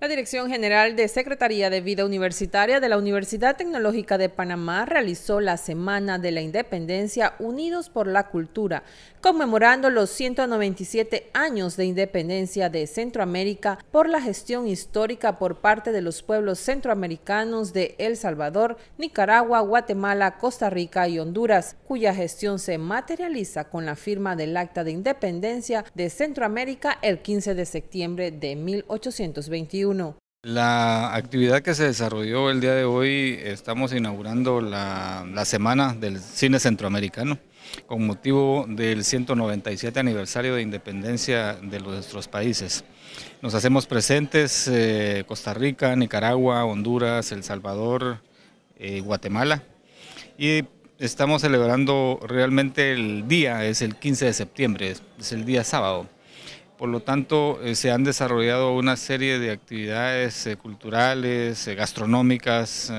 La Dirección General de Secretaría de Vida Universitaria de la Universidad Tecnológica de Panamá realizó la Semana de la Independencia Unidos por la Cultura, conmemorando los 197 años de independencia de Centroamérica por la gestión histórica por parte de los pueblos centroamericanos de El Salvador, Nicaragua, Guatemala, Costa Rica y Honduras, cuya gestión se materializa con la firma del Acta de Independencia de Centroamérica el 15 de septiembre de 1821. La actividad que se desarrolló el día de hoy, estamos inaugurando la Semana del Cine Centroamericano con motivo del 197 aniversario de independencia de nuestros países. Nos hacemos presentes Costa Rica, Nicaragua, Honduras, El Salvador, Guatemala, y estamos celebrando realmente el día, es el 15 de septiembre, es el día sábado. Por lo tanto, se han desarrollado una serie de actividades culturales, gastronómicas,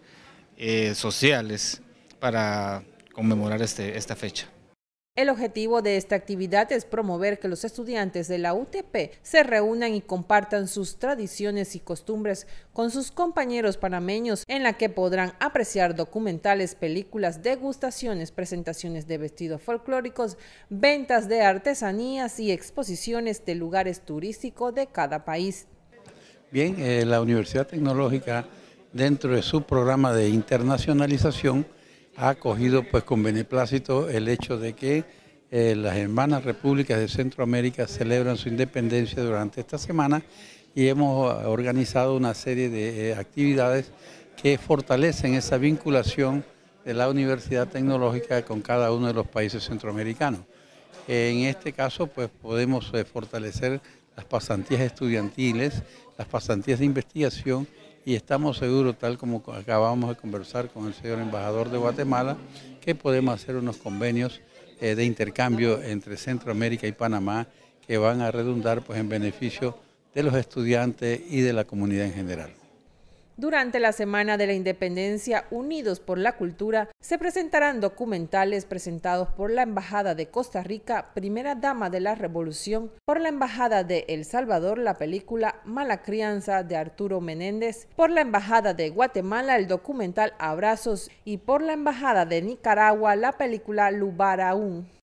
sociales para conmemorar esta fecha. El objetivo de esta actividad es promover que los estudiantes de la UTP se reúnan y compartan sus tradiciones y costumbres con sus compañeros panameños, en la que podrán apreciar documentales, películas, degustaciones, presentaciones de vestidos folclóricos, ventas de artesanías y exposiciones de lugares turísticos de cada país. Bien, la Universidad Tecnológica, dentro de su programa de internacionalización, ha acogido pues con beneplácito el hecho de que las hermanas repúblicas de Centroamérica celebran su independencia durante esta semana, y hemos organizado una serie de actividades que fortalecen esa vinculación de la Universidad Tecnológica con cada uno de los países centroamericanos. En este caso pues podemos fortalecer las pasantías estudiantiles, las pasantías de investigación, y estamos seguros, tal como acabamos de conversar con el señor embajador de Guatemala, que podemos hacer unos convenios de intercambio entre Centroamérica y Panamá que van a redundar pues en beneficio de los estudiantes y de la comunidad en general. Durante la Semana de la Independencia Unidos por la Cultura se presentarán documentales presentados por la Embajada de Costa Rica, Primera Dama de la Revolución, por la Embajada de El Salvador, la película Mala Crianza de Arturo Menéndez, por la Embajada de Guatemala, el documental Abrazos, y por la Embajada de Nicaragua, la película Lubaraún.